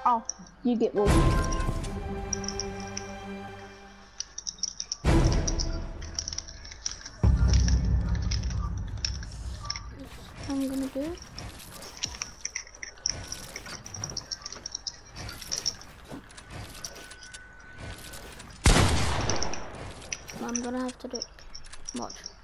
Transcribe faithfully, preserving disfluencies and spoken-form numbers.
Oh, you get wolf. I'm gonna do. I'm gonna have to do. Watch.